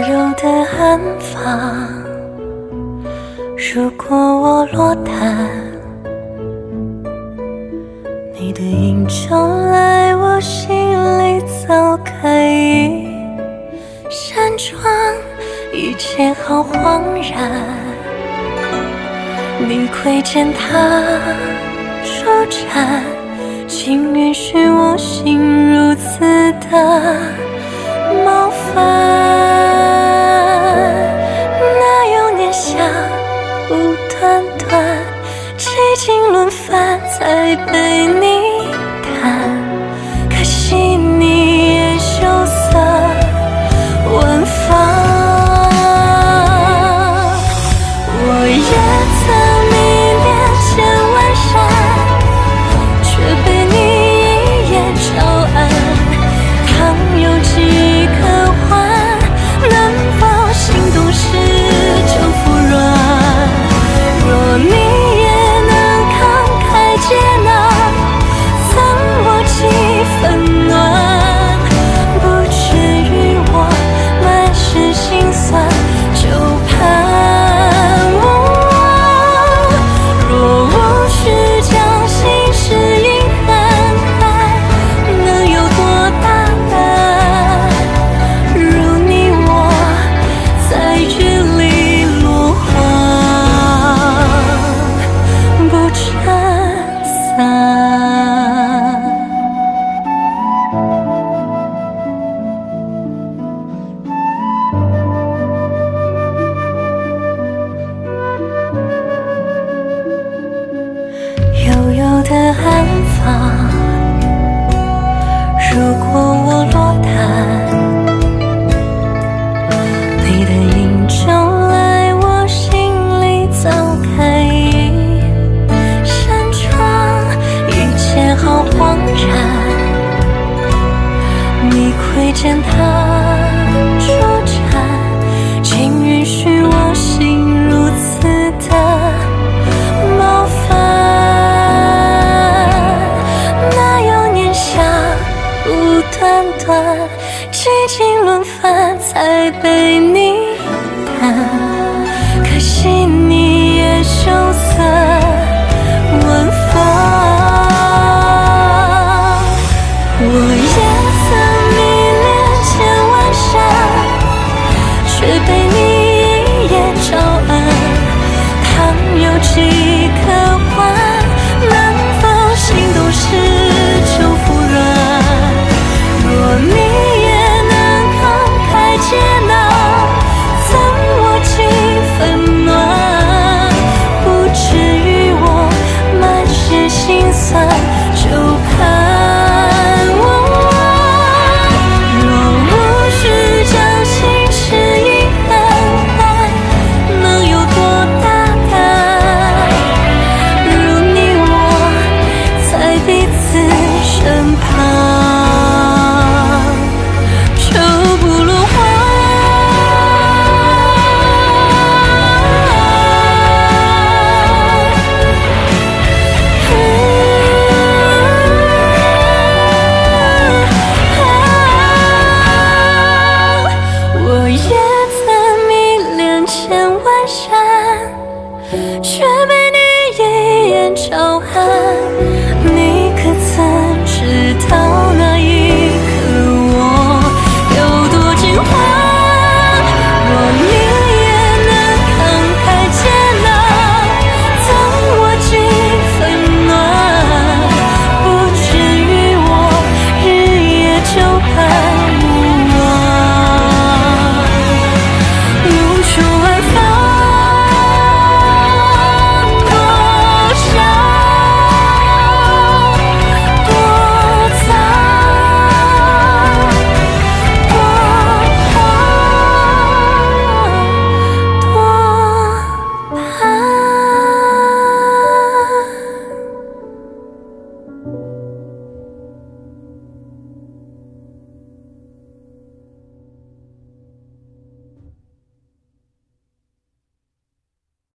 悠的安放。如果我落单，你的影就来我心里早开一扇窗，一切好恍然。你窥见他舒展，请允许我心如此的冒犯。哪有年夏无端端，几经轮番才被你谈。可惜你也羞涩问放。我也曾迷恋千万山，却被你一眼招安。倘有几可还，能否心动时就服软？若你也能慷慨接纳，赠我几分暖，不至于我满是心酸就盼望。若无需将心事隐含，还能有多大胆？如你我在雨里落荒，不撑伞。悠悠的安放，如果我落单，你的影就来我心里早开一扇窗，一切好恍然。你窥见他舒展，请允许我心如此的冒犯。哪有年夏无端端，几经轮番才被你谈。可惜你也羞涩问放。我也曾迷恋千万山，却被你一眼招安。倘有几可还，能否心动时就服软？若你也能慷慨接纳，赠我几分暖，不至于我满是心酸就盼望。若无需将心事隐含，还能有多大胆？如你我在彼此身旁，就不落荒。我也曾迷恋千万山，却